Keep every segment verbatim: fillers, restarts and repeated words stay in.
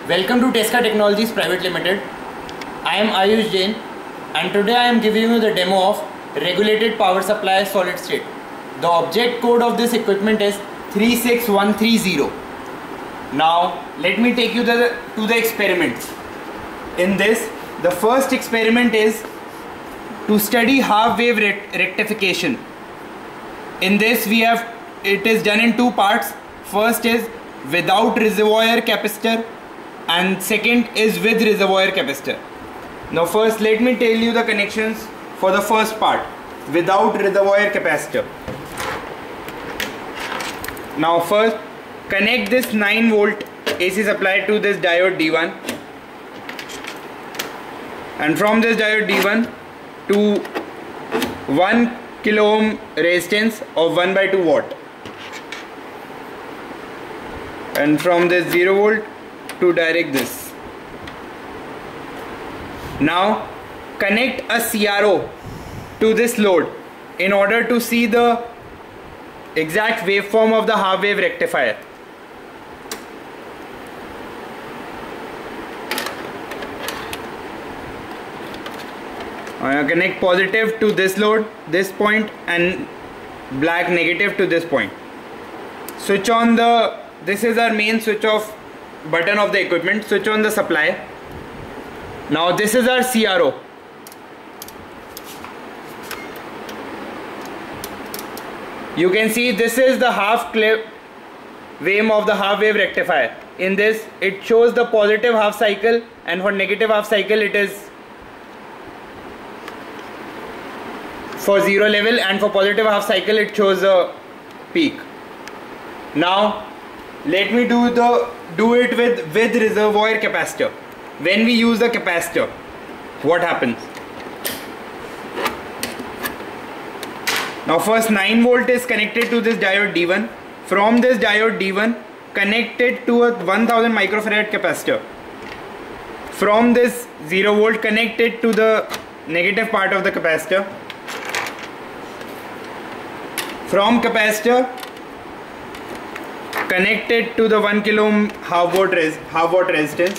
Welcome to Tesca Technologies Private Limited. I am Ayush Jain and today I am giving you the demo of regulated power supply solid state. The object code of this equipment is three six one three zero. Now let me take you the, to the experiments. In this, the first experiment is to study half wave rect rectification. In this we have, it is done in two parts. First is without reservoir capacitor and second is with reservoir capacitor. Now first let me tell you the connections for the first part, without reservoir capacitor. Now first connect this nine volt A C supply to this diode D one, and from this diode D one to one kilo ohm resistance of one by two watt, and from this zero volt to direct this. Now connect a C R O to this load in order to see the exact waveform of the half wave rectifier. I connect positive to this load, this point, and black negative to this point. Switch on the, this is our main switch off button of the equipment. Switch on the supply. Now this is our C R O. You can see this is the half clip wave of the half wave rectifier. In this it shows the positive half cycle, and for negative half cycle it is for zero level, and for positive half cycle it shows a peak. Now let me do the do it with with reservoir capacitor. When we use the capacitor, what happens? Now first nine volt is connected to this diode D one. From this diode D one connected to a one thousand microfarad capacitor. From this zero volt connected to the negative part of the capacitor. From capacitor connected to the one kilo ohm half watt res half watt resistance.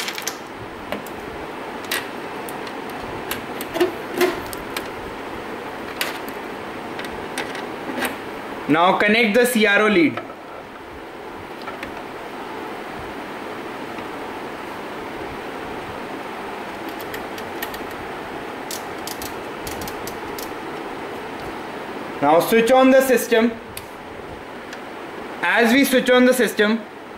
Now connect the C R O lead. Now switch on the system. As we switch on the system,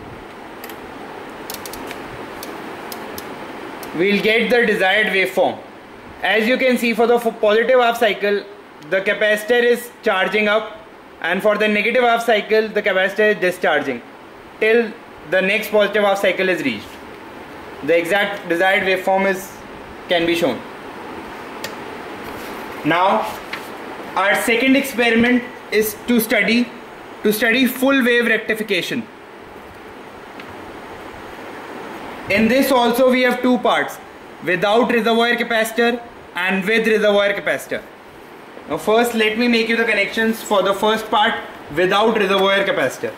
we'll get the desired waveform. As you can see, for the positive half cycle the capacitor is charging up, and for the negative half cycle the capacitor is discharging till the next positive half cycle is reached. The exact desired waveform is can be shown. Now our second experiment is to study to study full wave rectification. In this also we have two parts, without reservoir capacitor and with reservoir capacitor. Now first let me make you the connections for the first part, without reservoir capacitor.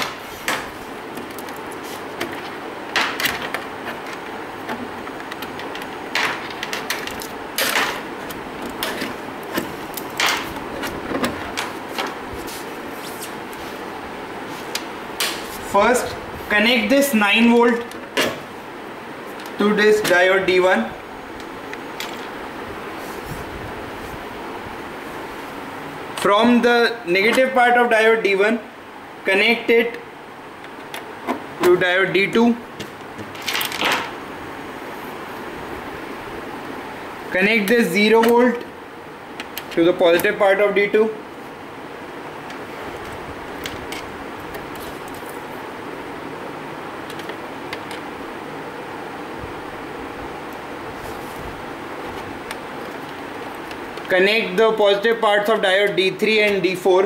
First connect this nine volt to this diode D one. From the negative part of diode D one connect it to diode D two. Connect this zero volt to the positive part of D two. Connect the positive parts of diode D three and D four.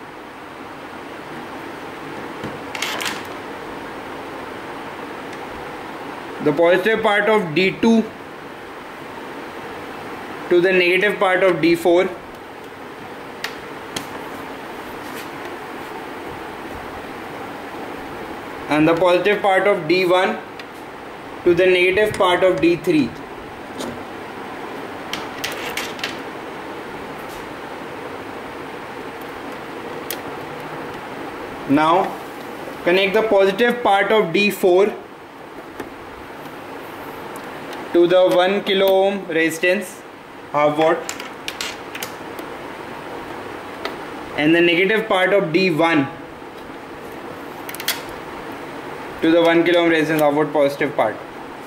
The positive part of D two to the negative part of D four. and the positive part of D one to the negative part of D three. Now connect the positive part of D four to the one kilo ohm resistance, half watt, and the negative part of D one to the one kilo ohm resistance, half watt, positive part,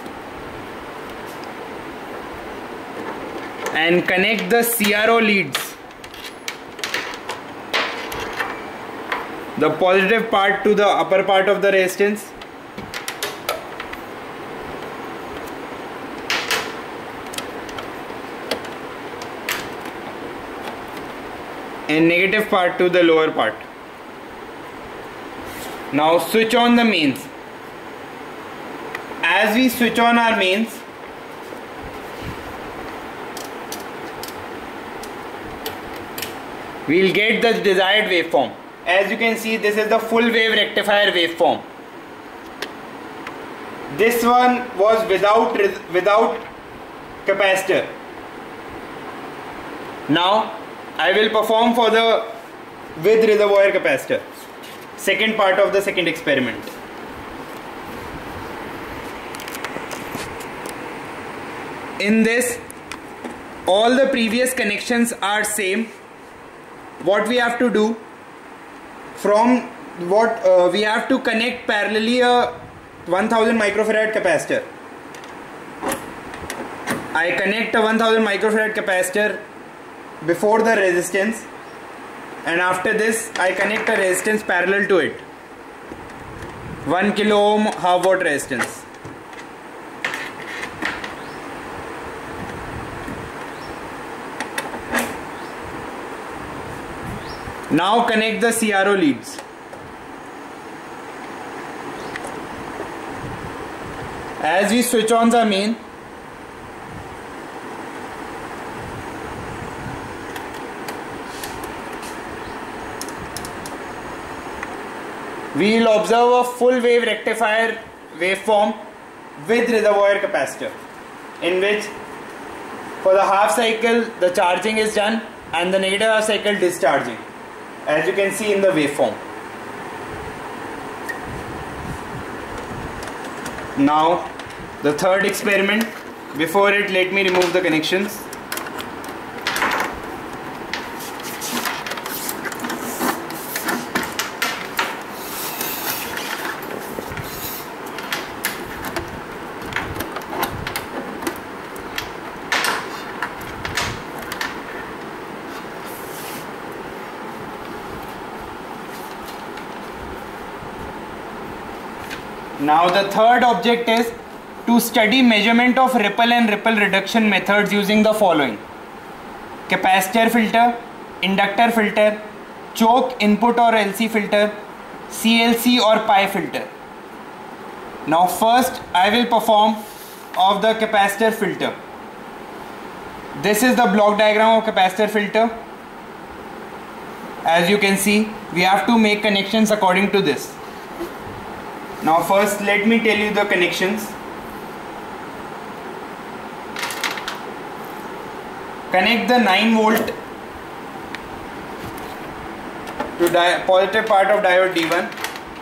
and connect the C R O leads, the positive part to the upper part of the resistance, and negative part to the lower part. Now switch on the mains. As we switch on our mains, we'll get the desired waveform. As you can see, this is the full wave rectifier waveform. This one was without without capacitor. Now I will perform for the with reservoir capacitor, second part of the second experiment. In this, all the previous connections are same. What we have to do, from what uh, we have to connect parallelly a one thousand microfarad capacitor. I connect a one thousand microfarad capacitor before the resistance, and after this I connect a resistance parallel to it, one kilo ohm half watt resistance. Now connect the C R O leads. As we switch on the main, we will observe a full wave rectifier waveform with reservoir capacitor, in which for the half cycle the charging is done and the negative half cycle discharging, as you can see in the waveform. Now the third experiment. Before it, let me remove the connections. Now the third object is to study measurement of ripple and ripple reduction methods using the following: capacitor filter, inductor filter, choke input or L C filter, C L C or pi filter. Now first I will perform of the capacitor filter. This is the block diagram of capacitor filter. As you can see, we have to make connections according to this. Now first let me tell you the connections. Connect the nine volt to di positive part of diode D one.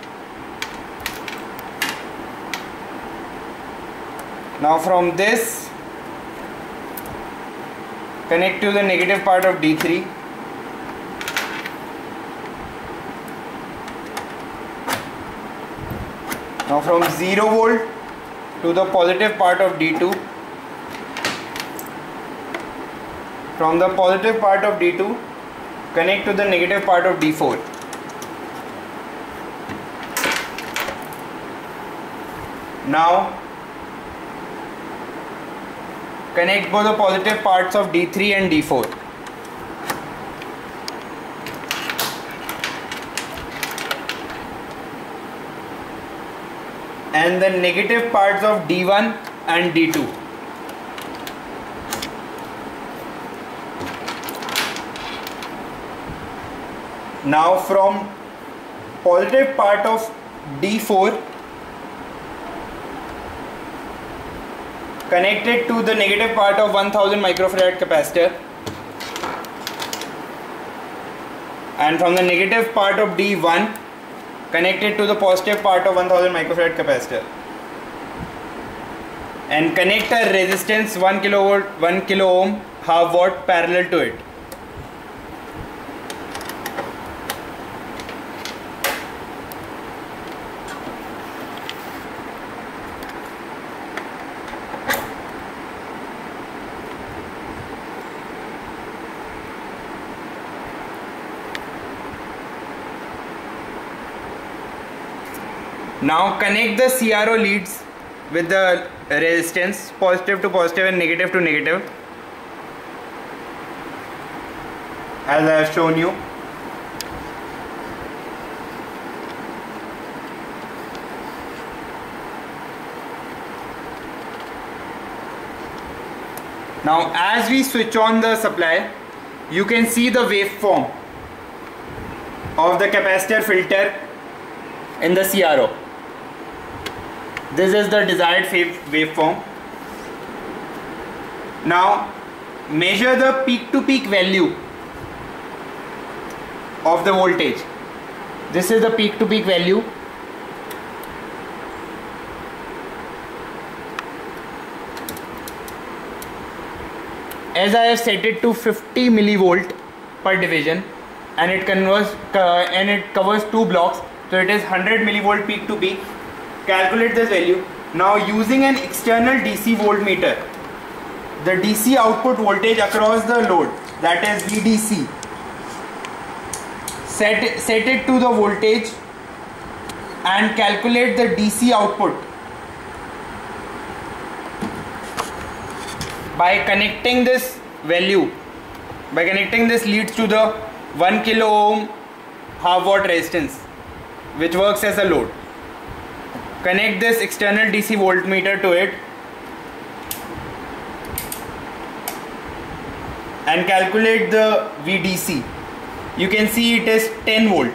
Now from this, connect to the negative part of D three. Now from zero volt to the positive part of D two. From the positive part of D two, connect to the negative part of D four. Now connect both the positive parts of D three and D four. And the negative parts of D one and D two. Now from positive part of D four, connect it to the negative part of one thousand microfarad capacitor, and from the negative part of D one connect it to the positive part of one thousand microfarad capacitor, and connect a resistance one kilovolt, one kilo ohm, half watt parallel to it. Now connect the C R O leads with the resistance positive to positive and negative to negative, as I have shown you. Now as we switch on the supply, you can see the waveform of the capacitor filter in the C R O. This is the desired waveform. Now measure the peak to peak value of the voltage. This is the peak to peak value. As I have set it to fifty millivolt per division, and it converts uh, and it covers two blocks, so it is one hundred millivolt peak to peak. Calculate this value. Now using an external D C voltmeter, the D C output voltage across the load, that is V D C, set, set it to the voltage and calculate the D C output by connecting this value, by connecting this leads to the one kilo ohm half watt resistance, which works as a load. Connect this external D C voltmeter to it and calculate the V D C. You can see it is ten volt.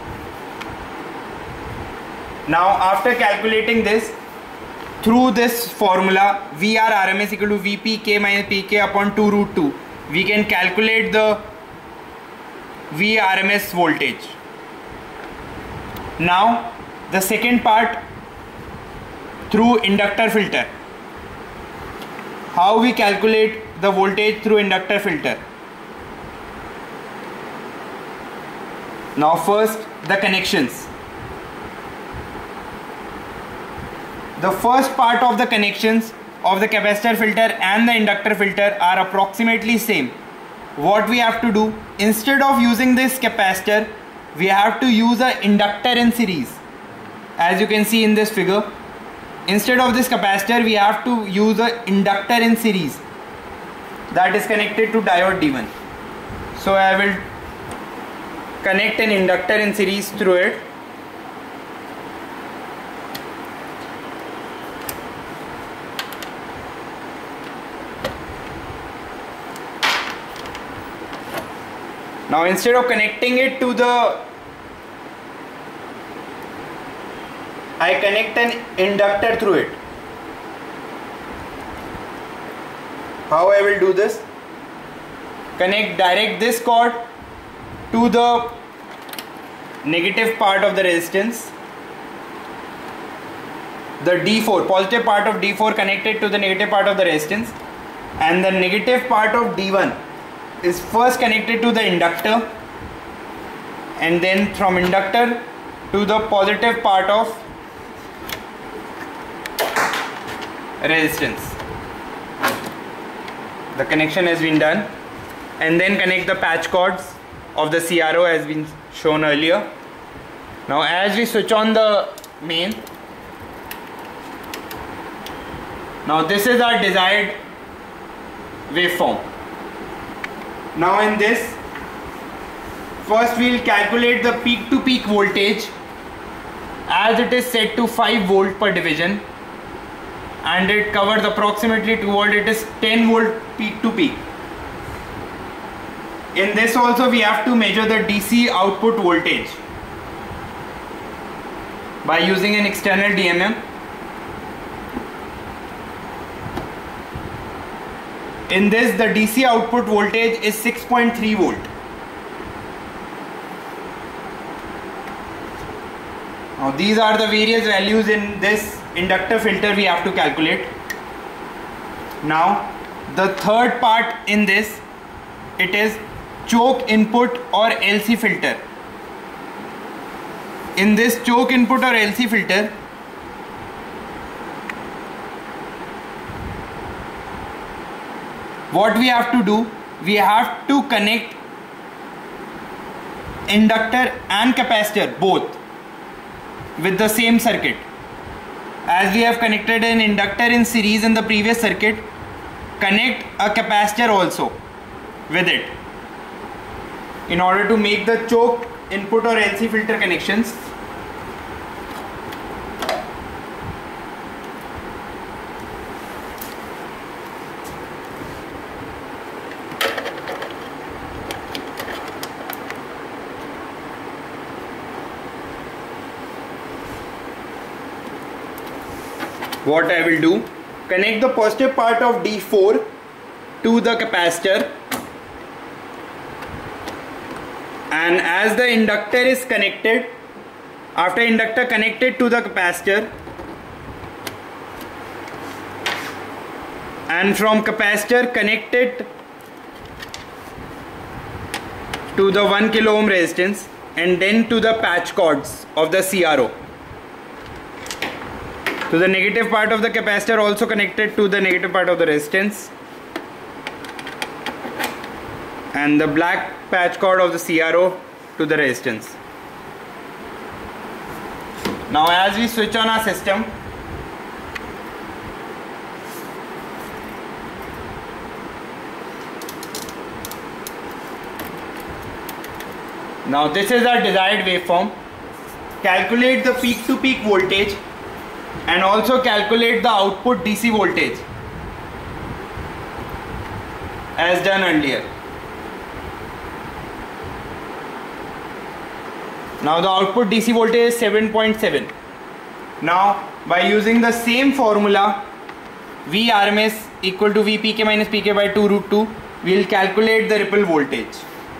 Now after calculating this through this formula V R R M S equal to V P K minus P K upon two root two, we can calculate the V R M S voltage. Now the second part, through inductor filter. How we calculate the voltage through inductor filter? Now first, the connections. The first part of the connections of the capacitor filter and the inductor filter are approximately same. What we have to do, instead of using this capacitor, we have to use an inductor in series. As you can see in this figure, instead of this capacitor, we have to use an inductor in series that is connected to diode D one. So I will connect an inductor in series through it. Now instead of connecting it to the, I connect an inductor through it. How I will do this? Connect direct this cord to the negative part of the resistance. The D four, positive part of D four connected to the negative part of the resistance, and the negative part of D one is first connected to the inductor, and then from inductor to the positive part of resistance. The connection has been done, and then connect the patch cords of the C R O as been shown earlier. Now as we switch on the main, now this is our desired waveform. Now in this, first we will calculate the peak to peak voltage, as it is set to five volt per division and it covers approximately two volt. It is ten volt peak to peak. In this also we have to measure the D C output voltage by using an external D M M. In this, the D C output voltage is six point three volt. Now these are the various values in this inductor filter we have to calculate. Now the third part in this, it is choke input or L C filter. In this choke input or L C filter, what we have to do, we have to connect inductor and capacitor both with the same circuit. As we have connected an inductor in series in the previous circuit, connect a capacitor also with it in order to make the choke input or L C filter connections. What I will do, connect the positive part of D four to the capacitor, and as the inductor is connected, after inductor connected to the capacitor, and from capacitor connected to the one kilo ohm resistance, and then to the patch cords of the C R O. So the negative part of the capacitor also connected to the negative part of the resistance, and the black patch cord of the C R O to the resistance. Now as we switch on our system, now this is our desired waveform. Calculate the peak to peak voltage and also calculate the output D C voltage as done earlier. Now the output D C voltage is seven point seven. Now by using the same formula, V R M S equal to V P K minus P K by two root two, we will calculate the ripple voltage.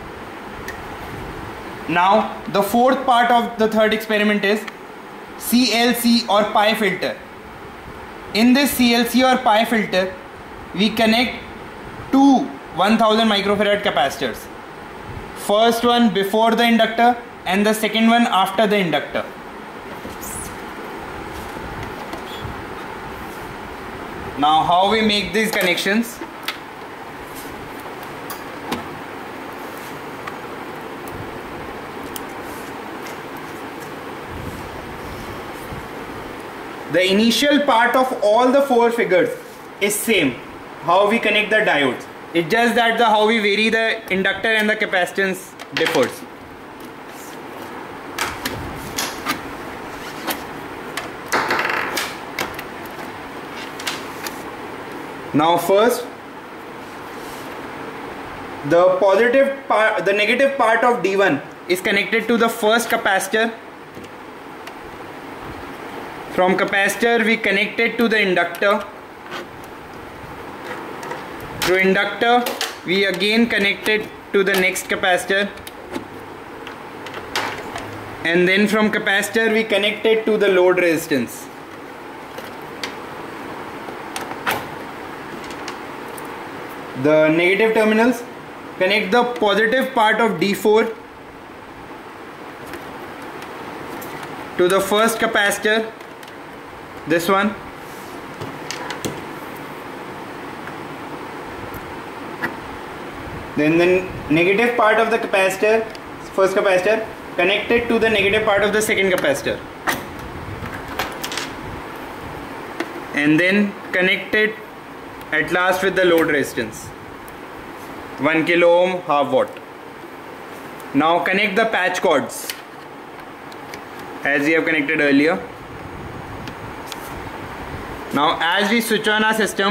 Now the fourth part of the third experiment is C L C or pi filter. In this C L C or pi filter, we connect two one thousand microfarad capacitors. First one before the inductor and the second one after the inductor. Now how we make these connections? The initial part of all the four figures is same, how we connect the diodes. It's just that the how we vary the inductor and the capacitance differs. Now first, the positive part, the negative part of D one is connected to the first capacitor. From capacitor we connect it to the inductor. Through inductor we again connect it to the next capacitor, and then from capacitor we connect it to the load resistance. The negative terminals connect the positive part of D four to the first capacitor, this one, then the negative part of the capacitor, first capacitor, connected to the negative part of the second capacitor, and then connected at last with the load resistance, one kilo ohm, half watt. Now connect the patch cords as we have connected earlier. Now as we switch on our system,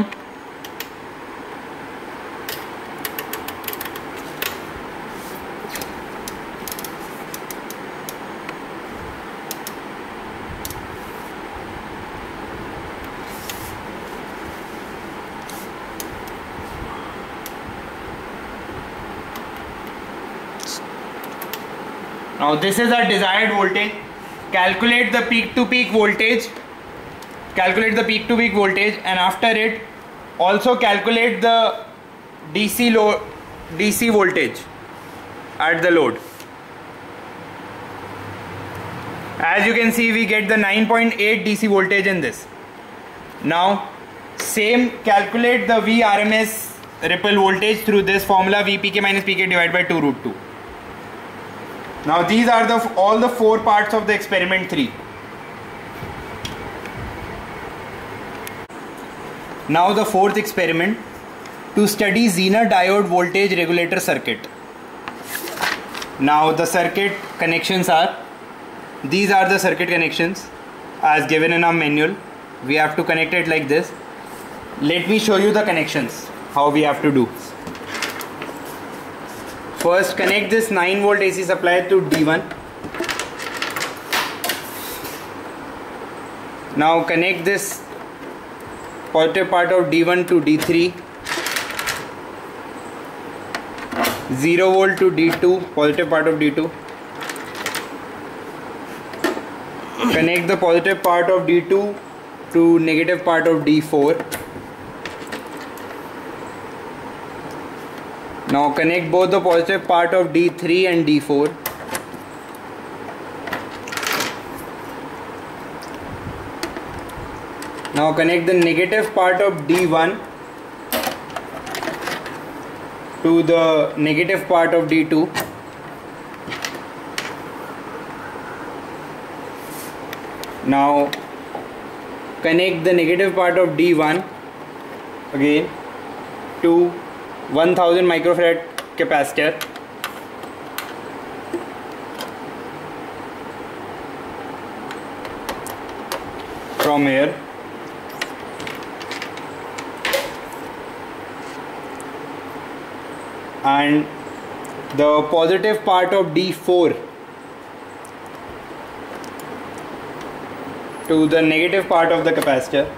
Now this is our desired voltage. Calculate the peak to peak voltage. Calculate the peak to peak voltage, and after it also calculate the D C load, D C voltage at the load. As you can see, we get the nine point eight D C voltage in this. Now same, calculate the V R M S ripple voltage through this formula, V P K minus P K divided by two root two. Now these are the all the four parts of the experiment three. Now the fourth experiment, to study Zener diode voltage regulator circuit. Now the circuit connections are, these are the circuit connections as given in our manual. We have to connect it like this. Let me show you the connections, how we have to do. First, connect this nine volt A C supply to D one. Now connect this positive part of D one to D three. zero volt to D two, positive part of D two. Connect the positive part of D two to negative part of D four. Now connect both the positive part of D three and D four. Now connect the negative part of D one to the negative part of D two. Now connect the negative part of D one again to one thousand microfarad capacitor. From here, and the positive part of D four to the negative part of the capacitor.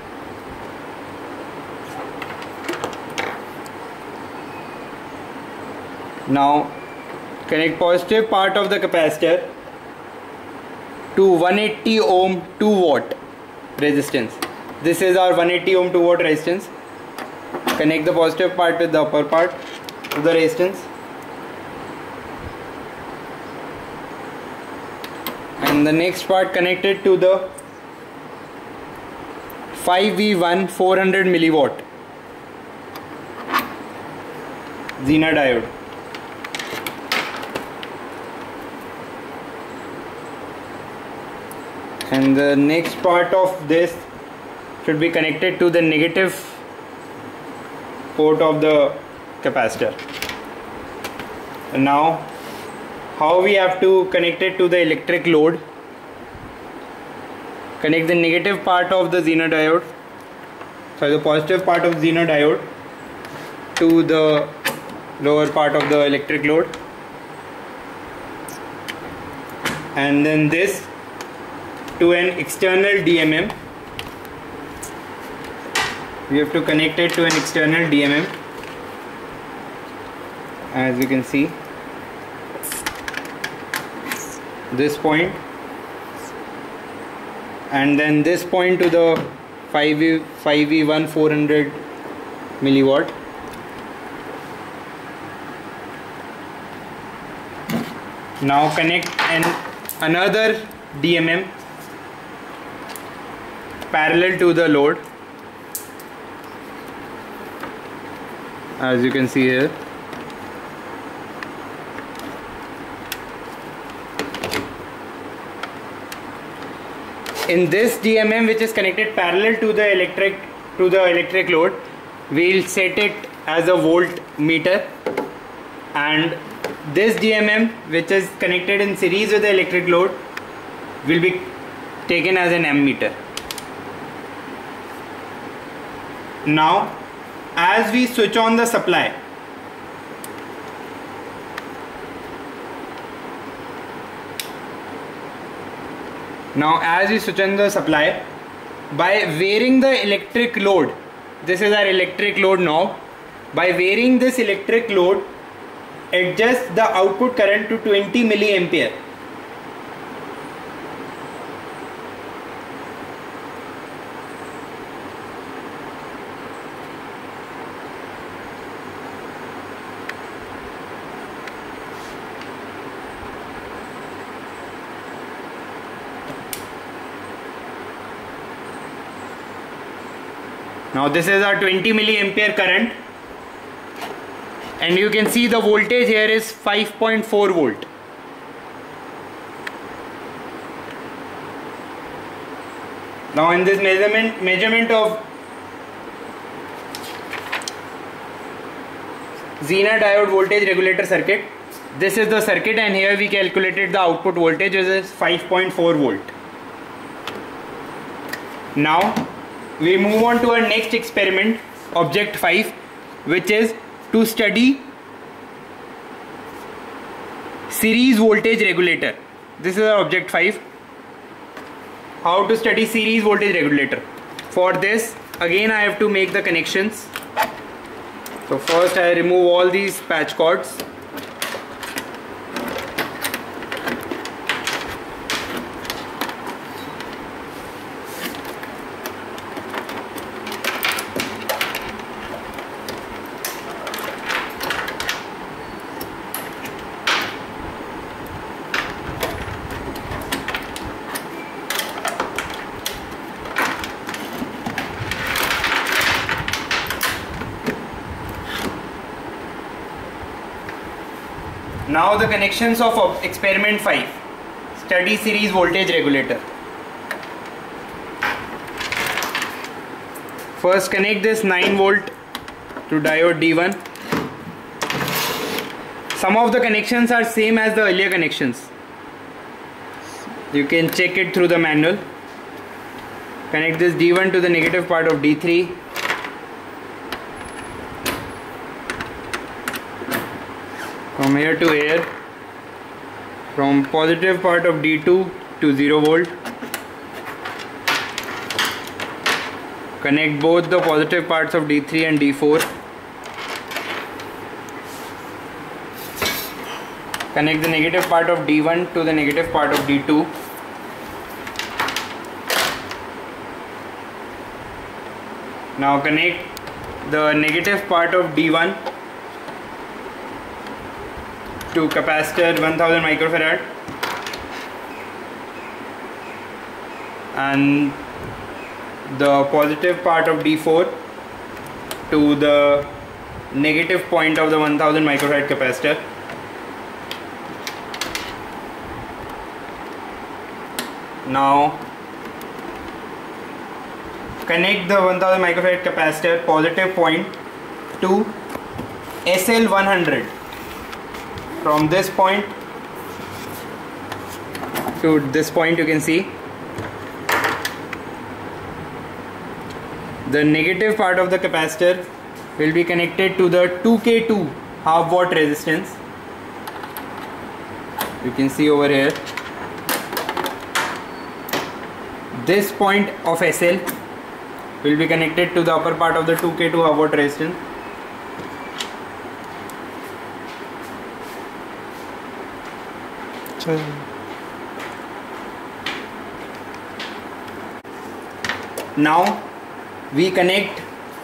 Now connect positive part of the capacitor to one eighty ohm two watt resistance. This is our one eighty ohm two watt resistance. Connect the positive part with the upper part of the resistance, and the next part connected to the five V one four hundred milliwatt Zener diode. And the next part of this should be connected to the negative port of the capacitor. And now how we have to connect it to the electric load. Connect the negative part of the Zener diode, sorry the positive part of Zener diode to the lower part of the electric load, and then this to an external D M M. We have to connect it to an external D M M, as you can see, this point, and then this point to the five V one four hundred milliwatt. Now connect an another D M M parallel to the load, as you can see here. In this D M M, which is connected parallel to the electric to the electric load, we'll set it as a voltmeter, and this D M M, which is connected in series with the electric load, will be taken as an ammeter. Now, as we switch on the supply, now as we switch on the supply, by varying the electric load, this is our electric load now, by varying this electric load, adjust the output current to twenty milliampere. Now this is our twenty milliampere current, and you can see the voltage here is five point four volt. Now in this measurement measurement of Zener diode voltage regulator circuit, this is the circuit, and here we calculated the output voltage, which is five point four volt. Now we move on to our next experiment, object five, which is to study series voltage regulator. This is our object five. How to study series voltage regulator? For this, again I have to make the connections. So first I remove all these patch cords. Now the connections of experiment five, study series voltage regulator. First connect this nine volt to diode D one. Some of the connections are same as the earlier connections. You can check it through the manual. Connect this D one to the negative part of D three. From here to here, from positive part of D two to zero volt. Connect both the positive parts of D three and D four. Connect the negative part of D one to the negative part of D two. Now connect the negative part of D one to capacitor one thousand microfarad, and the positive part of D four to the negative point of the one thousand microfarad capacitor. Now connect the one thousand microfarad capacitor positive point to S L one hundred. From this point to this point, you can see the negative part of the capacitor will be connected to the two K two half watt resistance. You can see over here. This point of S L will be connected to the upper part of the two K two half watt resistance. Now we connect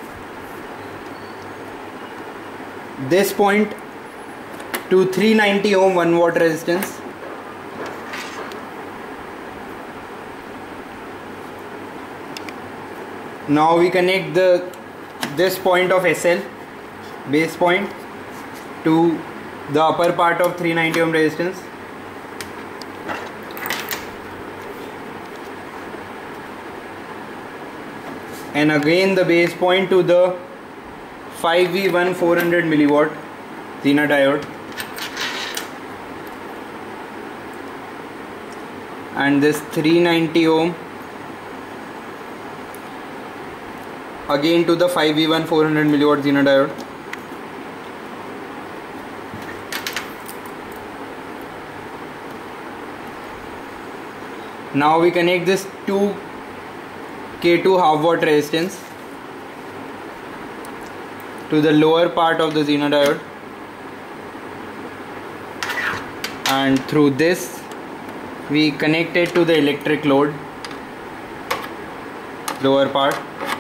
this point to three ninety ohm one watt resistance. Now we connect the this point of S L, base point, to the upper part of three ninety ohm resistance. And again the base point to the five V one four hundred milliwatt Zener diode, and this three ninety ohm again to the five V one four hundred milliwatt Zener diode. Now we connect this two K two half watt resistance to the lower part of the Zener diode. and through this we connect it to the electric load, lower part,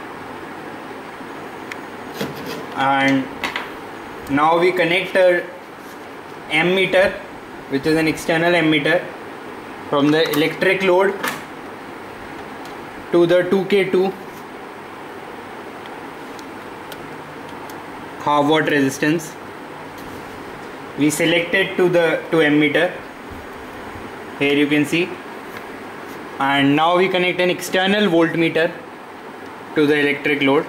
and now we connect a ammeter, which is an external ammeter, from the electric load to the two K two half watt resistance. We select it to the to ammeter, here you can see, and now we connect an external voltmeter to the electric load.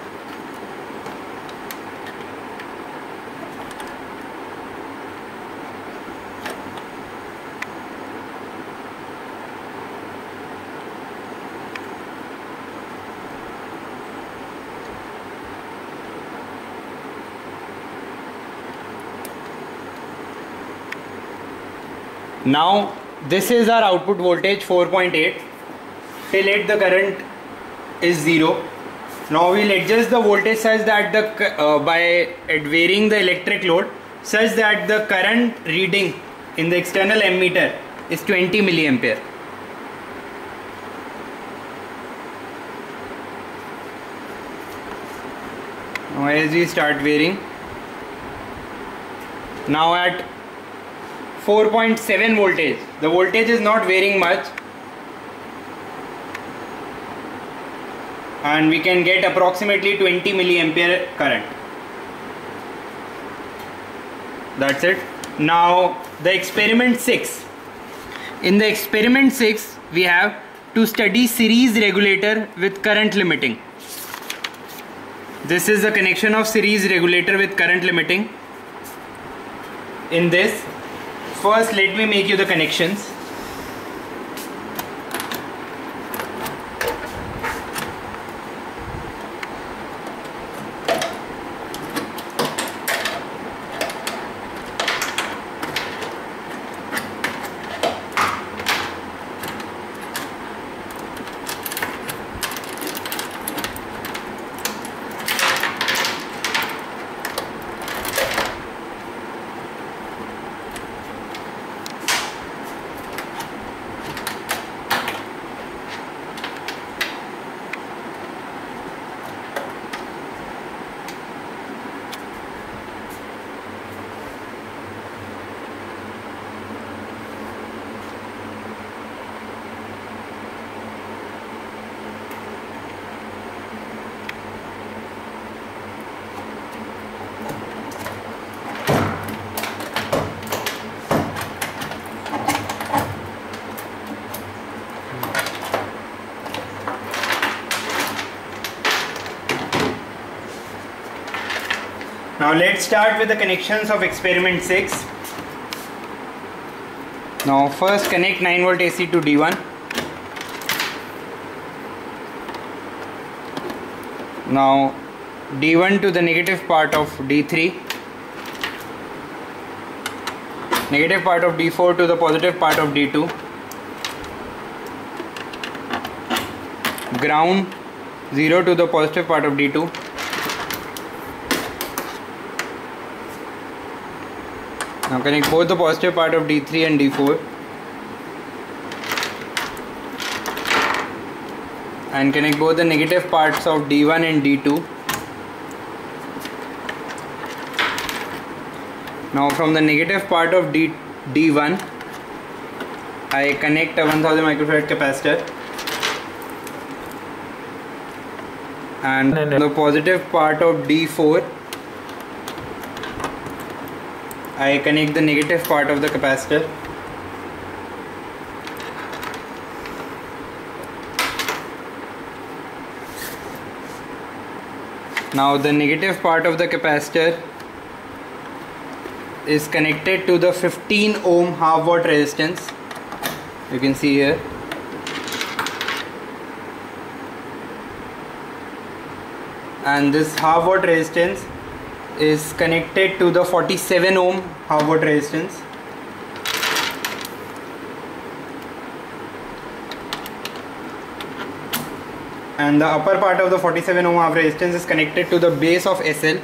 Now this is our output voltage, four point eight. Till it the current is zero. Now we'll adjust the voltage such that the uh, by varying the electric load such that the current reading in the external ammeter is twenty milliampere. Now as we start varying, now at four point seven voltage, the voltage is not varying much, and we can get approximately twenty milliampere current. That's it. Now the experiment six. In the experiment six we have to study series regulator with current limiting. This is the connection of series regulator with current limiting. In this, first let me make you the connections. Now let's start with the connections of experiment six. Now first connect nine volt A C to D one. Now D one to the negative part of D three. Negative part of D four to the positive part of D two. Ground zero to the positive part of D two. Now connect both the positive part of D three and D four, and connect both the negative parts of D one and D two. Now from the negative part of D, D1 I connect a one thousand microfarad capacitor, and the positive part of D four I connect the negative part of the capacitor. Now the negative part of the capacitor is connected to the fifteen ohm half watt resistance. You can see here. And this half watt resistance is connected to the forty-seven ohm half watt resistance. And the upper part of the forty-seven ohm half resistance is connected to the base of S L.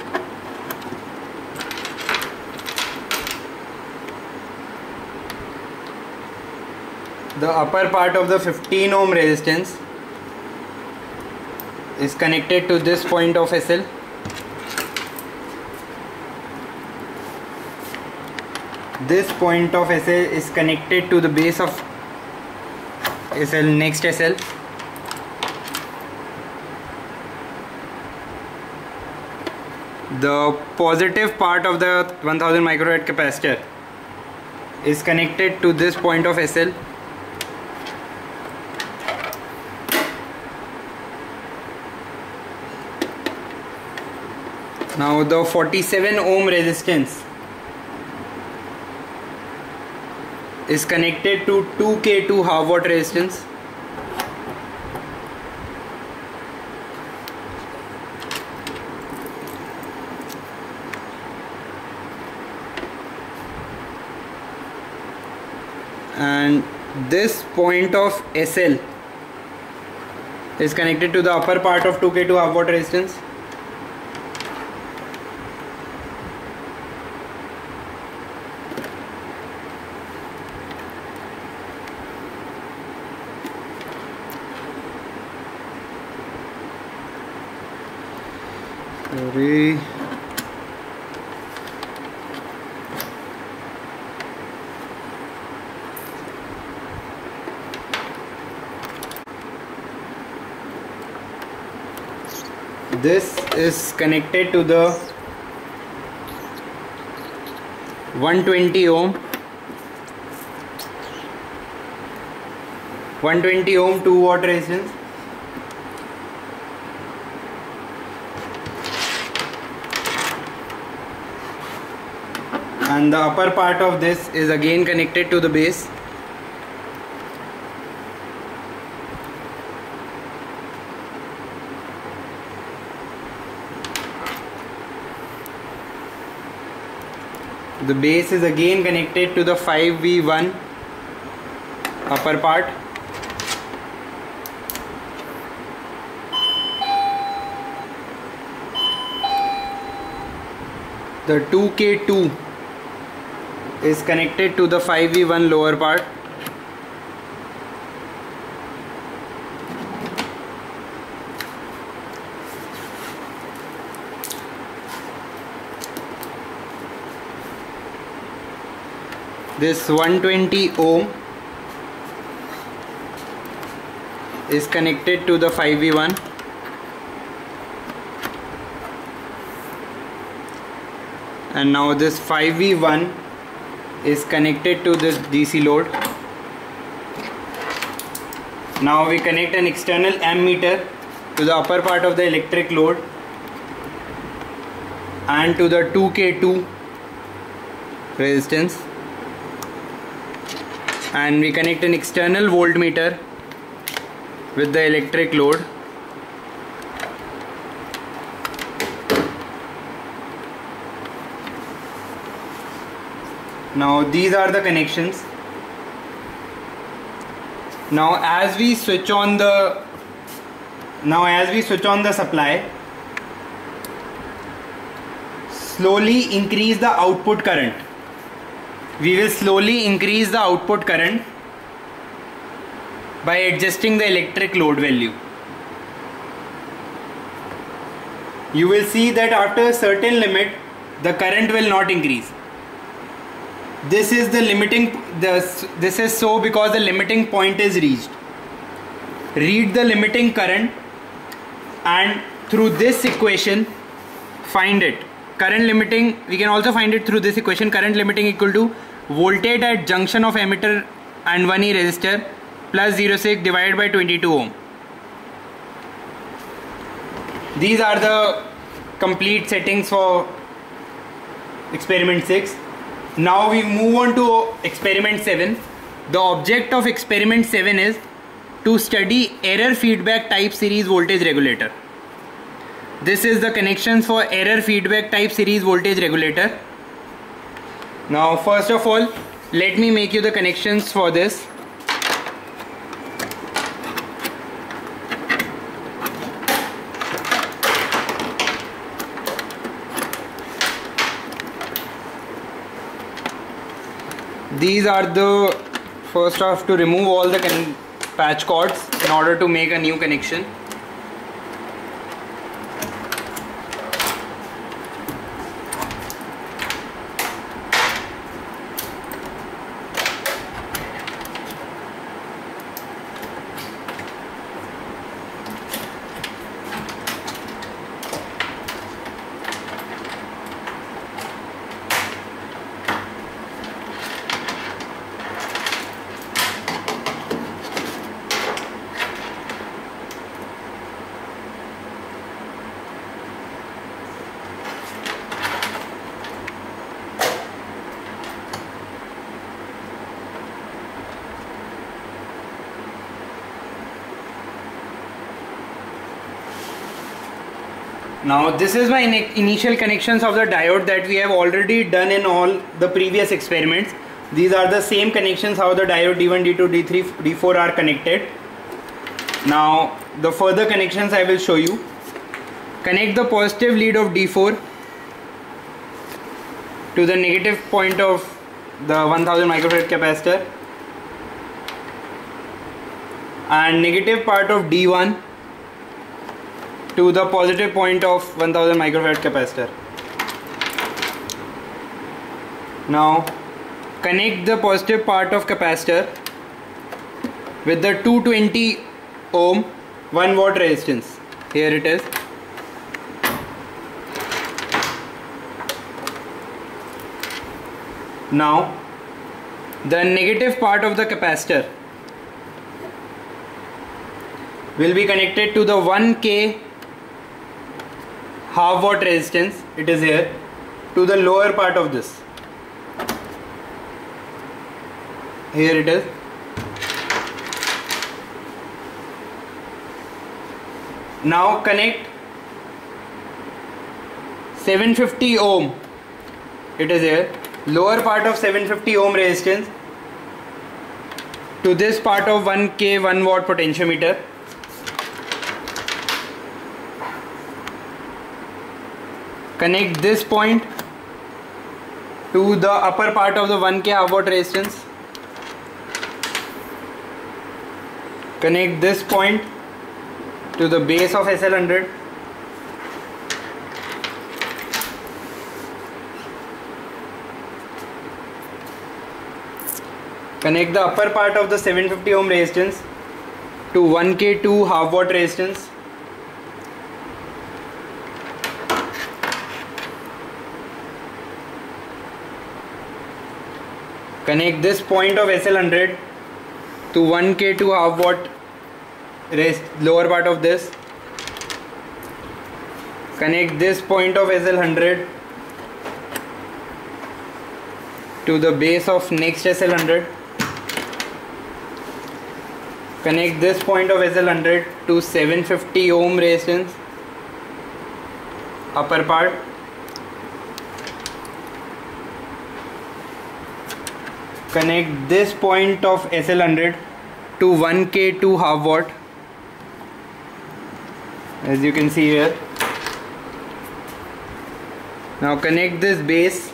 the upper part of the fifteen ohm resistance is connected to this point of S L. This point of S L is connected to the base of S L, next S L. The positive part of the one thousand microfarad capacitor is connected to this point of S L. Now the forty-seven ohm resistance is connected to two K two half watt resistance. And this point of S L is connected to the upper part of two K two half watt resistance. Sorry. This is connected to the one twenty ohm one twenty ohm two watt resistance. And the upper part of this is again connected to the base. The base is again connected to the five V one upper part. The two K two is connected to the five V one lower part. This one twenty ohm is connected to the five V one. And now this five V one is connected to this D C load. Now we connect an external ammeter to the upper part of the electric load and to the two K two resistance, and we connect an external voltmeter with the electric load. Now these are the connections. Now as we switch on the now as we switch on the supply, slowly increase the output current. We will slowly increase the output current by adjusting the electric load value. You will see that after a certain limit the current will not increase. This is the limiting this, this is so because the limiting point is reached. Read the limiting current and through this equation find it. Current limiting, we can also find it through this equation. Current limiting equal to voltage at junction of emitter and one E resistor plus zero point six divided by twenty-two ohm. These are the complete settings for experiment six. Now we move on to experiment seven. The object of experiment seven is to study error feedback type series voltage regulator. This is the connections for error feedback type series voltage regulator. Now first of all, let me make you the connections for this. These are the First I have to remove all the patch cords in order to make a new connection. Now this is my in initial connections of the diode that we have already done in all the previous experiments. These are the same connections how the diode D one, D two, D three, D four are connected. Now the further connections I will show you. Connect the positive lead of D four to the negative point of the one thousand microfarad capacitor, and negative part of D one to the positive point of one thousand microfarad capacitor. Now connect the positive part of capacitor with the two hundred twenty ohm one watt resistance. Here it is. Now the negative part of the capacitor will be connected to the one K half watt resistance, it is here, to the lower part of this. Here it is. Now connect seven hundred fifty ohm, it is here, lower part of seven hundred fifty ohm resistance to this part of one K one watt potentiometer. Connect this point to the upper part of the one K half watt resistance. Connect this point to the base of S L one hundred. Connect the upper part of the seven hundred fifty ohm resistance to one K two half watt resistance. Connect this point of S L one hundred to one K two half watt rest lower part of this. Connect this point of S L one hundred to the base of next S L one hundred. Connect this point of S L one hundred to seven hundred fifty ohm resistance upper part. Connect this point of S L one hundred to one K two half watt, as you can see here. Now connect this base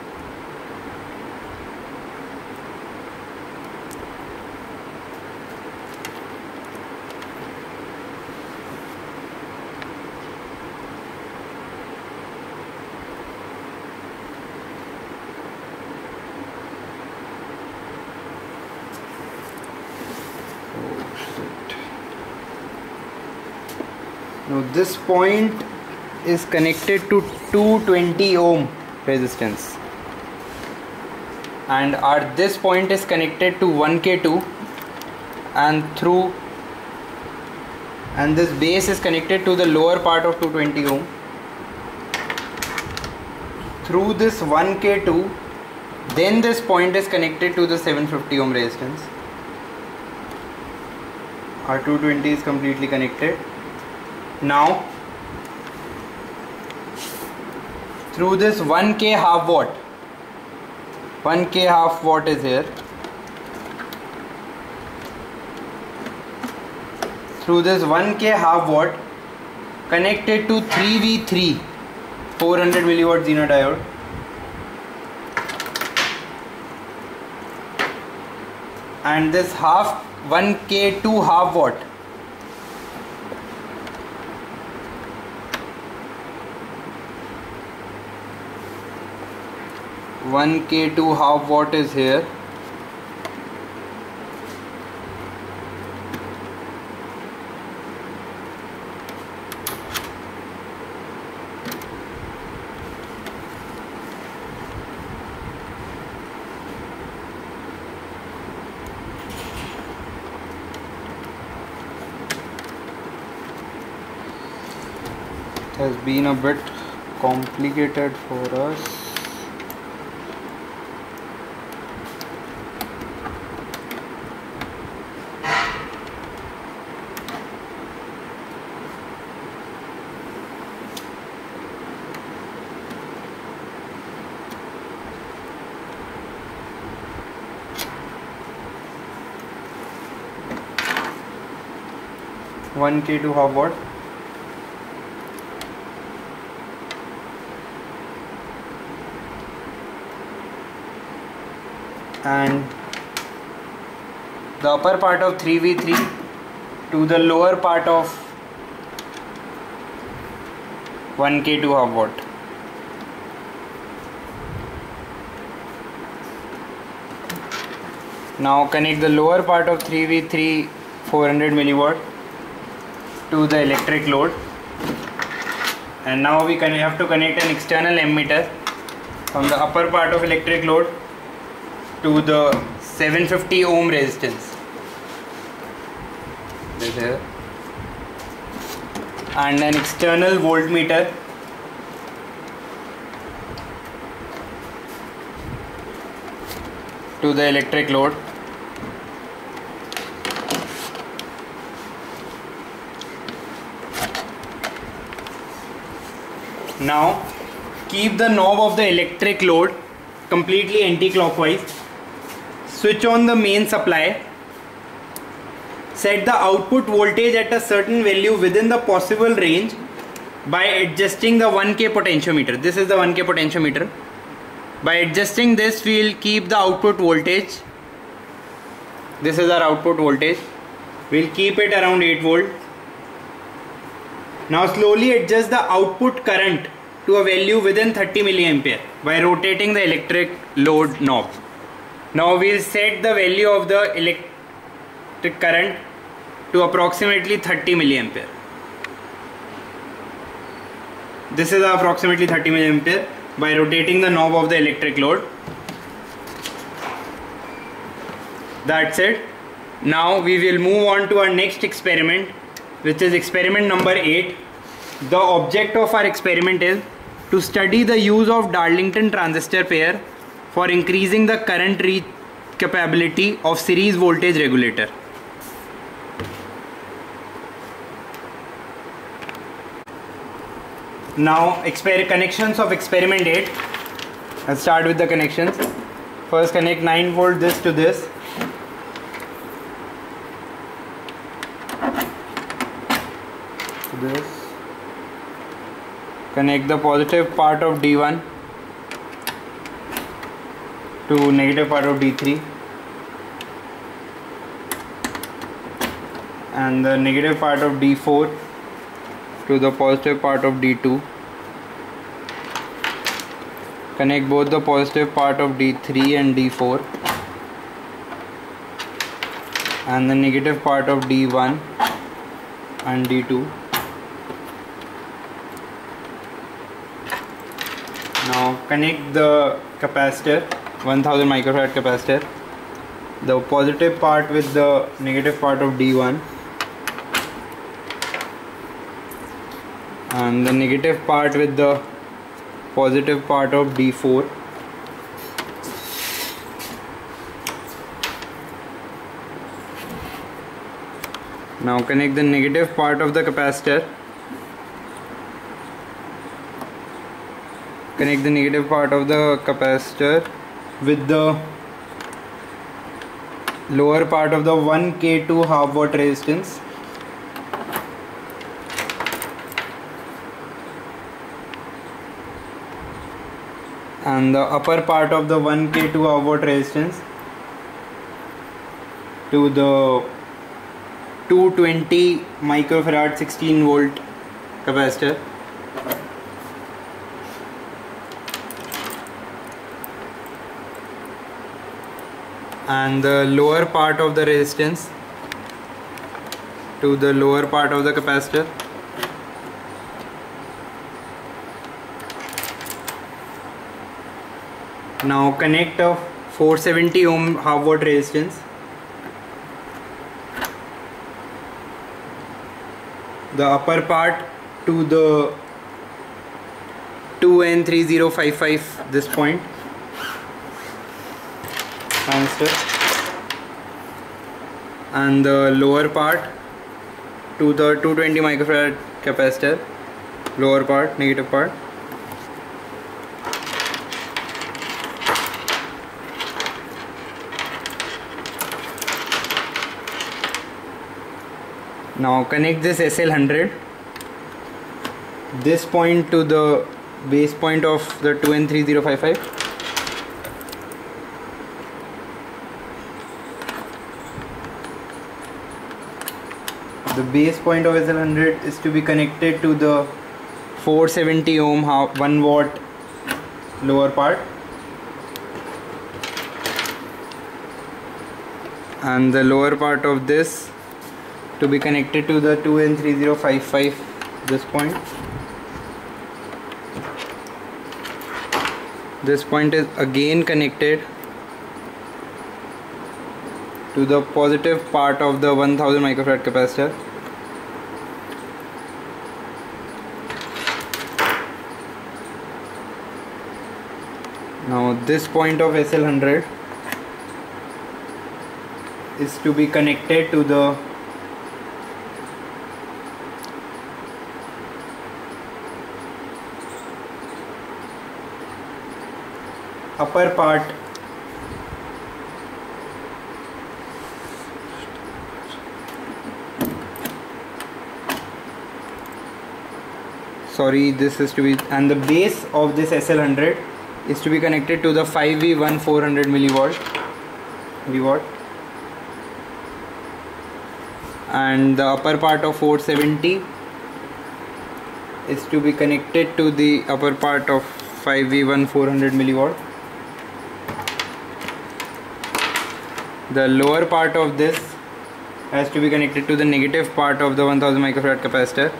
Now this point is connected to two hundred twenty ohm resistance, and at this point is connected to one K two, and through and this base is connected to the lower part of two hundred twenty ohm. Through this one K two, then this point is connected to the seven hundred fifty ohm resistance. Our two hundred twenty is completely connected. Now through this one K half watt, one K half watt is here. Through this one K half watt connected to three V three four hundred milliwatt Zener diode. and this half one K to half watt. one K to half watt is here. It has been a bit complicated for us. one K to half watt. And the upper part of three V three to the lower part of one K to half watt. Now connect the lower part of three V three four hundred milliwatt to the electric load, and now we can have to connect an external ammeter from the upper part of electric load to the seven fifty ohm resistance. This here, and an external voltmeter to the electric load. Now keep the knob of the electric load completely anti-clockwise. Switch on the main supply. Set the output voltage at a certain value within the possible range by adjusting the one K potentiometer. This is the one K potentiometer. By adjusting this, we will keep the output voltage. This is our output voltage. We will keep it around eight volt. Now slowly adjust the output current to a value within thirty milliampere by rotating the electric load knob. Now we will set the value of the electric current to approximately thirty milliampere. This is approximately thirty milliampere by rotating the knob of the electric load. That's it. Now we will move on to our next experiment, which is experiment number eight. The object of our experiment is to study the use of Darlington transistor pair for increasing the current reach capability of series voltage regulator. Now exper connections of experiment eight. Let's start with the connections. First connect nine volt this to this. This. Connect the positive part of D one to negative part of D three, and the negative part of D four to the positive part of D two. Connect both the positive part of D three and D four and the negative part of D one and D two. Now connect the capacitor, one thousand microfarad capacitor, the positive part with the negative part of D one and the negative part with the positive part of D four. Now connect the negative part of the capacitor. Connect the negative part of the capacitor with the lower part of the one K two half watt resistance. And the upper part of the one K two half watt resistance. to the two hundred twenty microfarad sixteen volt capacitor. And the lower part of the resistance to the lower part of the capacitor. Now connect a four hundred seventy ohm half watt resistance. The upper part to the two N three zero five five, this point transistor, and the lower part to the two hundred twenty microfarad capacitor, lower part, negative part. Now connect this S L one hundred, this point to the base point of the two N three zero five five. The base point of S L one hundred is to be connected to the four hundred seventy ohm one watt lower part, and the lower part of this to be connected to the two N three zero five five, this point. This point is again connected to the positive part of the one thousand microfarad capacitor. Now this point of S L one hundred is to be connected to the upper part sorry this is to be and the base of this S L one hundred is to be connected to the five V one four hundred milliwatt milliwatt, and the upper part of four hundred seventy is to be connected to the upper part of five V one four hundred milliwatt. The lower part of this has to be connected to the negative part of the one thousand microfarad capacitor.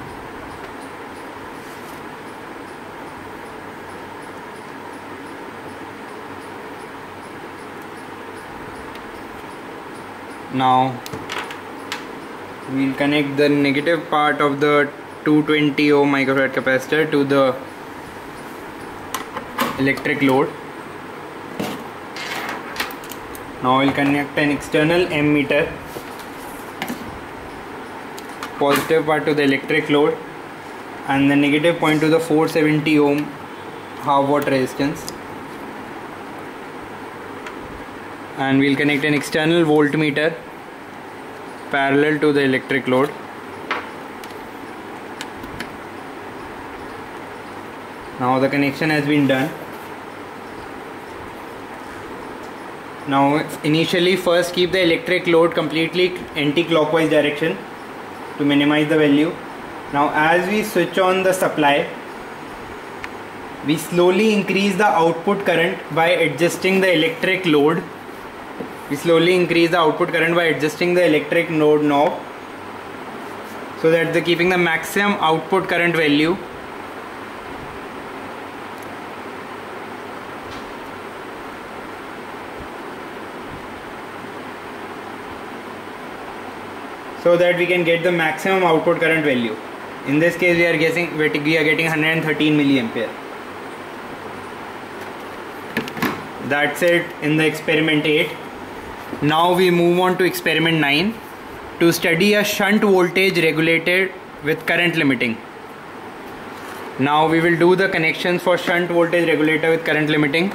Now we'll connect the negative part of the two hundred twenty ohm microfarad capacitor to the electric load. Now we'll connect an external ammeter, positive part to the electric load and the negative point to the four hundred seventy ohm half watt resistance, and we'll connect an external voltmeter parallel to the electric load. Now the connection has been done. Now initially first keep the electric load completely anti-clockwise direction to minimize the value. Now as we switch on the supply, we slowly increase the output current by adjusting the electric load. We slowly increase the output current by adjusting the electric load knob, so that the keeping the maximum output current value. So that we can get the maximum output current value. In this case we are getting we are getting one hundred thirteen milliampere. That's it in the experiment eight. Now we move on to experiment nine to study a shunt voltage regulated with current limiting. Now we will do the connections for shunt voltage regulator with current limiting.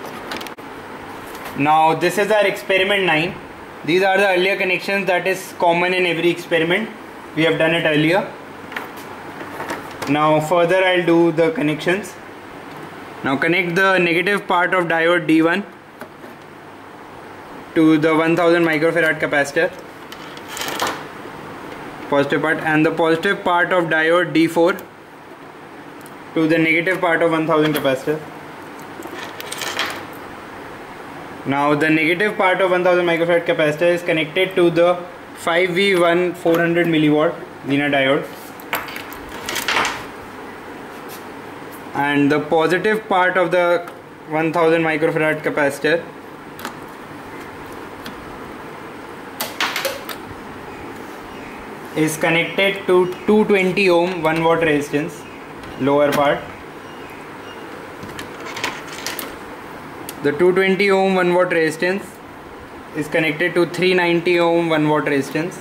Now this is our experiment nine. These are the earlier connections that is common in every experiment. We have done it earlier. Now further I'll do the connections. Now connect the negative part of diode D one to the one thousand microfarad capacitor, positive part, and the positive part of diode D four to the negative part of one thousand capacitor. Now the negative part of one thousand microfarad capacitor is connected to the five V one four hundred milliwatt Zener diode, and the positive part of the one thousand microfarad capacitor is connected to two hundred twenty ohm one watt resistance, lower part. The two hundred twenty ohm one watt resistance is connected to three hundred ninety ohm one watt resistance.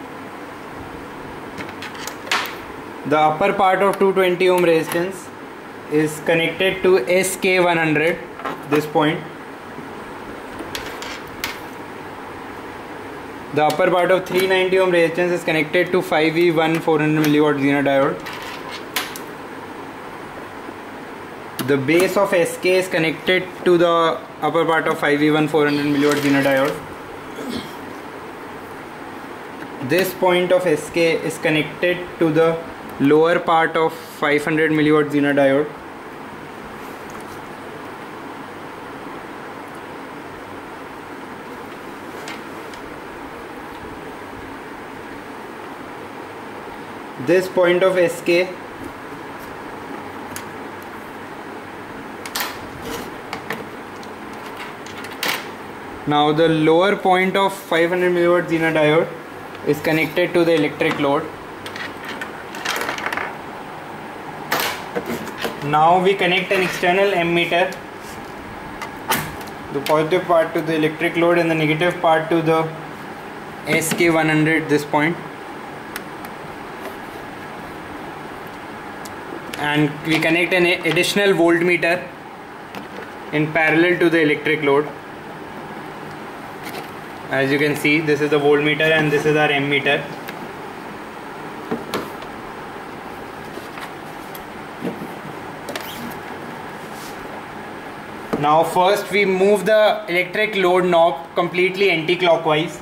The upper part of two hundred twenty ohm resistance is connected to S K one hundred, this point. The upper part of three hundred ninety ohm resistance is connected to five V one four hundred milliwatt Zener diode. The base of S K is connected to the upper part of five V one four hundred milliwatt Zener diode. This point of S K is connected to the lower part of five hundred milliwatt Zener diode. This point of S K now the lower point of five hundred milliwatt Zener diode is connected to the electric load. Now we connect an external ammeter, the positive part to the electric load and the negative part to the S K one hundred, this point. And we connect an additional voltmeter in parallel to the electric load. As you can see, this is the voltmeter and this is our ammeter. Now first we move the electric load knob completely anti-clockwise.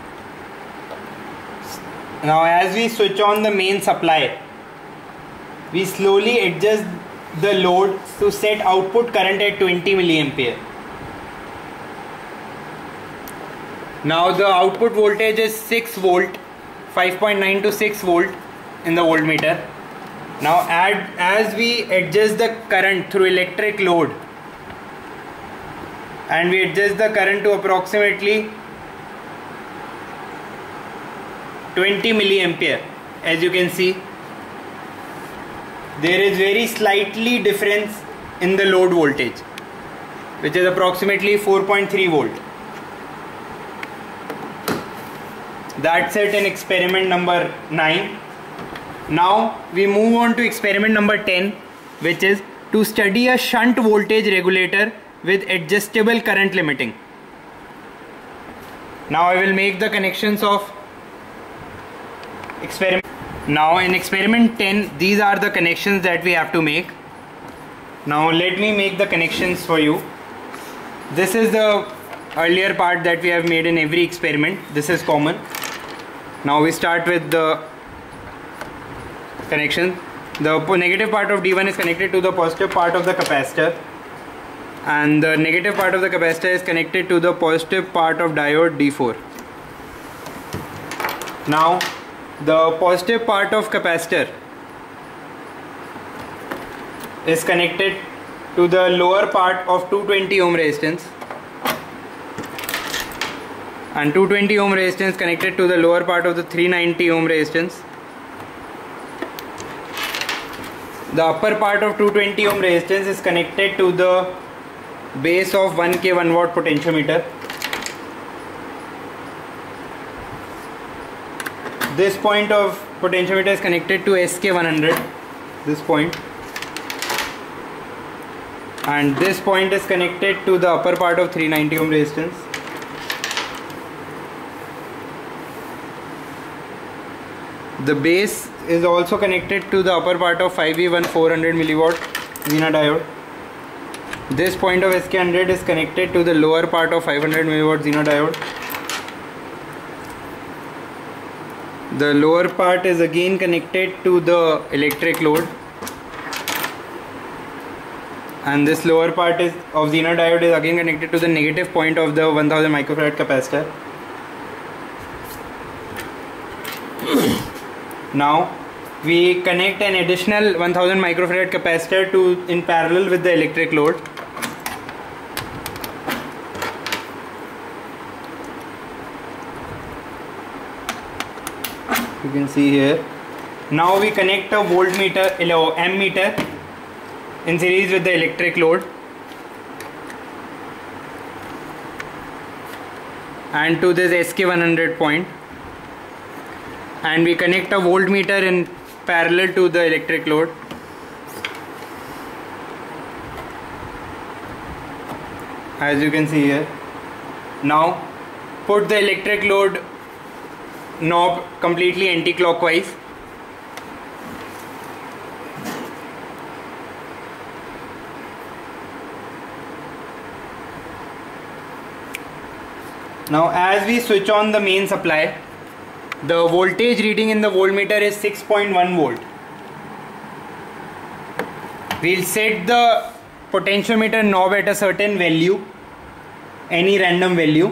Now as we switch on the main supply, we slowly adjust the load to set output current at twenty milliampere. Now the output voltage is six volt, five point nine to six volt in the voltmeter. Now add, as we adjust the current through electric load, and we adjust the current to approximately twenty milliampere, as you can see, there is very slightly difference in the load voltage, which is approximately four point three volt. That's it in experiment number nine. Now we move on to experiment number ten, which is to study a shunt voltage regulator with adjustable current limiting. Now I will make the connections of experiment. Now in experiment ten, these are the connections that we have to make. Now let me make the connections for you. This is the earlier part that we have made in every experiment. This is common. Now we start with the connection. The negative part of D one is connected to the positive part of the capacitor, and the negative part of the capacitor is connected to the positive part of diode D four. Now the positive part of capacitor is connected to the lower part of two hundred twenty ohm resistance, and two hundred twenty ohm resistance connected to the lower part of the three hundred ninety ohm resistance. The upper part of two hundred twenty ohm resistance is connected to the base of one K one watt potentiometer. This point of potentiometer is connected to S K one hundred, this point, and this point is connected to the upper part of three hundred ninety ohm resistance. The base is also connected to the upper part of five V one four hundred milliwatt Zener diode. This point of S K one hundred is connected to the lower part of five hundred milliwatt Zener diode. The lower part is again connected to the electric load, and this lower part is of Zener diode is again connected to the negative point of the one thousand microfarad capacitor. Now we connect an additional one thousand microfarad capacitor to in parallel with the electric load. You can see here. Now we connect a voltmeter, ammeter in series with the electric load, and to this S K one hundred point, and we connect a voltmeter in parallel to the electric load. As you can see here. Now put the electric load knob completely anti-clockwise. Now as we switch on the main supply, the voltage reading in the voltmeter is six point one volt. We'll set the potentiometer knob at a certain value, any random value,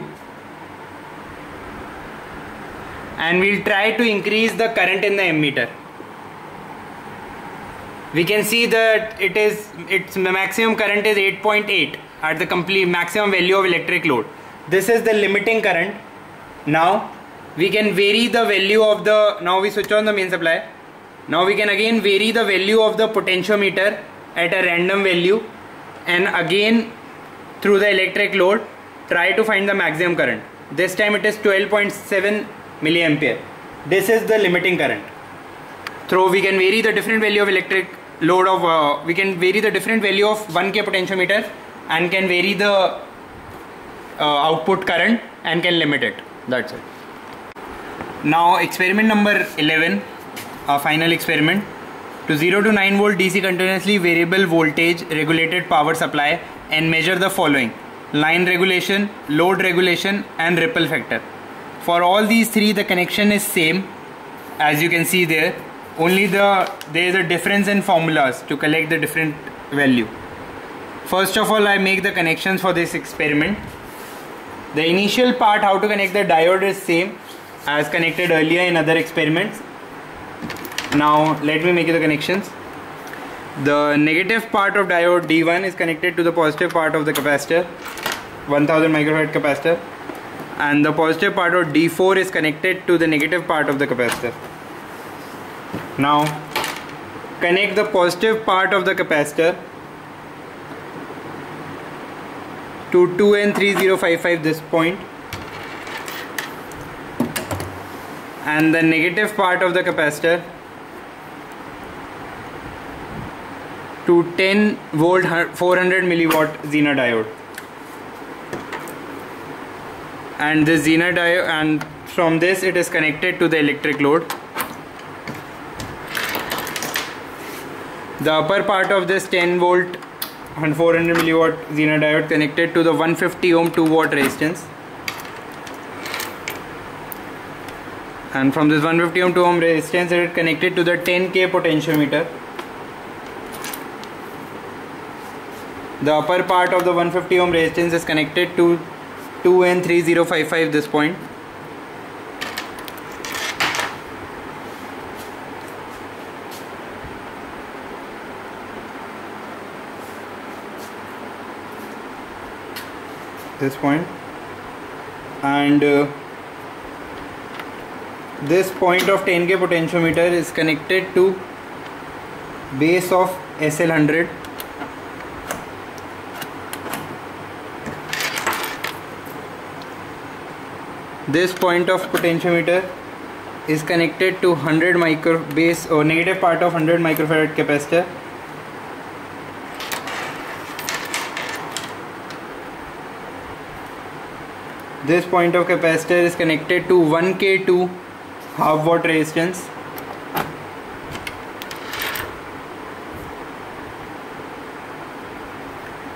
and we'll try to increase the current in the ammeter. We can see that it is its maximum current is eight point eight at the complete maximum value of electric load. This is the limiting current. Now we can vary the value of the, now we switch on the main supply. Now we can again vary the value of the potentiometer at a random value, and again through the electric load try to find the maximum current. This time it is twelve point seven milliampere. This is the limiting current. Through we can vary the different value of electric load of uh, we can vary the different value of one K potentiometer and can vary the uh, output current and can limit it. That's it. Now experiment number eleven, our final experiment. To zero to nine volt D C continuously variable voltage regulated power supply and measure the following: line regulation, load regulation and ripple factor. For all these three the connection is same, as you can see there, only the there is a difference in formulas to collect the different value. First of all, I make the connections for this experiment. The initial part, how to connect the diode, is same as connected earlier in other experiments. Now let me make the connections. The negative part of diode D one is connected to the positive part of the capacitor, one thousand microfarad capacitor, and the positive part of D four is connected to the negative part of the capacitor. Now connect the positive part of the capacitor to two N three zero five five, this point, and the negative part of the capacitor to ten volt four hundred milliwatt Zener diode. And this Zener diode, and from this it is connected to the electric load. The upper part of this ten volt and four hundred milliwatt Zener diode connected to the one hundred fifty ohm two watt resistance, and from this one hundred fifty ohm two ohm resistance it is connected to the ten K potentiometer. The upper part of the one hundred fifty ohm resistance is connected to two N three zero five five, this point. This point, and uh, this point of ten K potentiometer is connected to base of S L one hundred. This point of potentiometer is connected to one hundred micro base or negative part of one hundred microfarad capacitor. This point of capacitor is connected to one K two half watt resistance.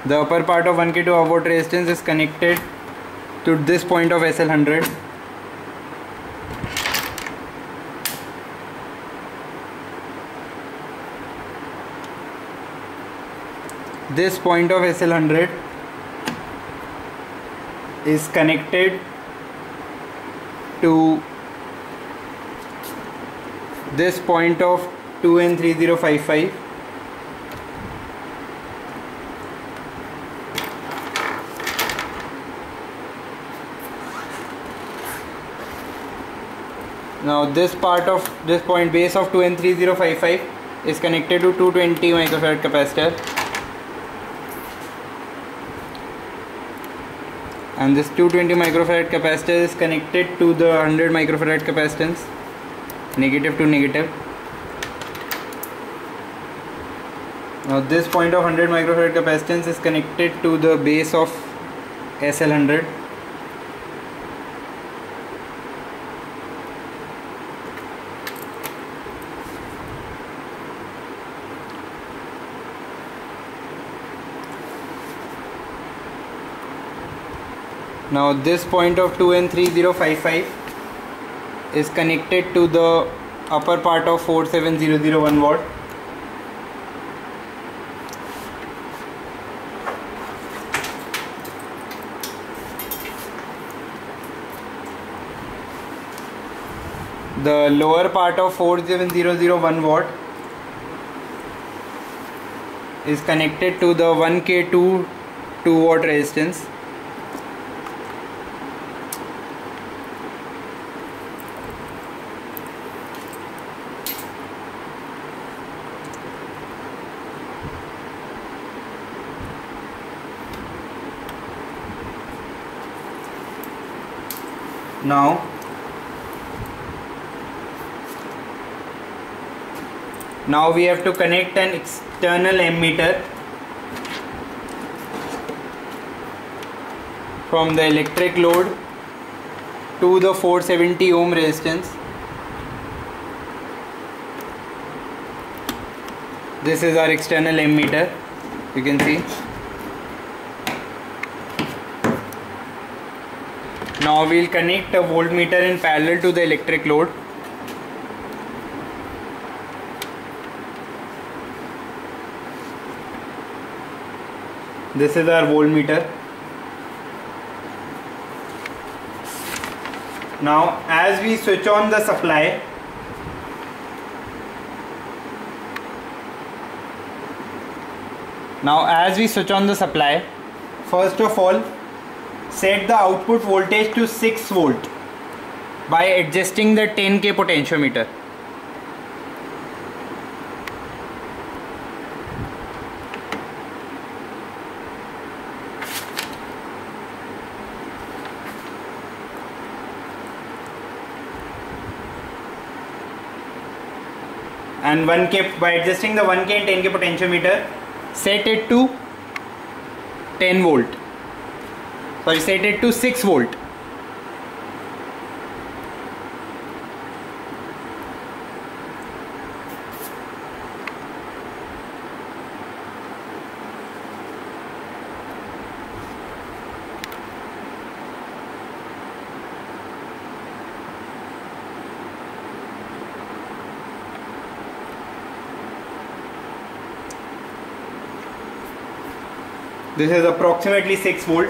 The upper part of one K two half watt resistance is connected to this point of S L one hundred. This point of S L one hundred is connected to this point of two N three zero five five. Now this part of this point base of two N three zero five five is connected to two hundred twenty microfarad capacitor, and this two hundred twenty microfarad capacitor is connected to the one hundred microfarad capacitance, negative to negative. Now this point of one hundred microfarad capacitance is connected to the base of S L one hundred. Now this point of two N three zero five five is connected to the upper part of four seven zero zero one watt. The lower part of four seven zero zero one watt is connected to the one K two two watt resistance. Now now we have to connect an external ammeter from the electric load to the four seventy ohm resistance. This is our external ammeter, you can see. Now we will connect a voltmeter in parallel to the electric load. This is our voltmeter. Now as we switch on the supply, now as we switch on the supply, first of all set the output voltage to six volt by adjusting the ten K potentiometer. And one K, by adjusting the one K and ten K potentiometer, set it to ten volt. Sorry, set it to six volt. This is approximately six volt.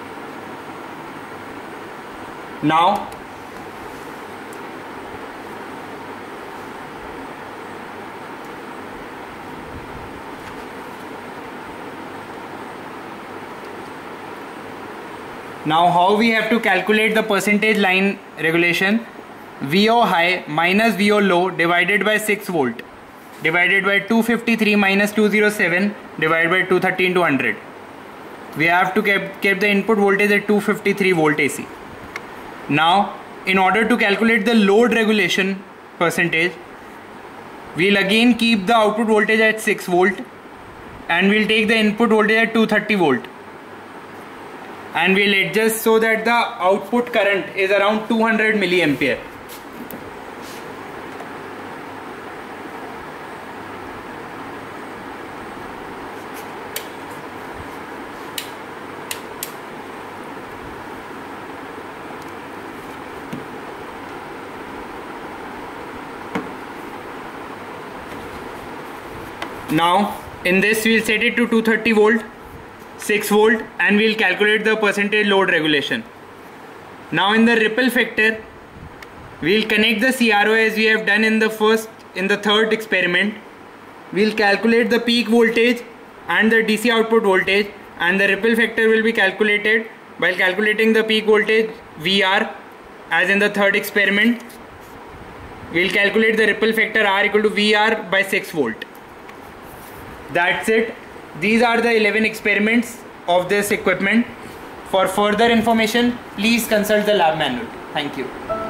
Now Now how we have to calculate the percentage line regulation? V O high minus V O low divided by six volt divided by two fifty-three minus two oh seven divided by two thirty into one hundred. We have to keep, keep the input voltage at two fifty-three volt A C. Now in order to calculate the load regulation percentage, we'll again keep the output voltage at six volt and we'll take the input voltage at two thirty volt and we'll adjust so that the output current is around two hundred milliampere. Now in this we'll set it to two hundred thirty volt, six volt, and we'll calculate the percentage load regulation. Now in the ripple factor, we'll connect the C R O as we have done in the first, in the third experiment. We'll calculate the peak voltage and the D C output voltage, and the ripple factor will be calculated while calculating the peak voltage V R as in the third experiment. We'll calculate the ripple factor R equal to V R by six volt. That's it. These are the eleven experiments of this equipment. For further information, please consult the lab manual. Thank you.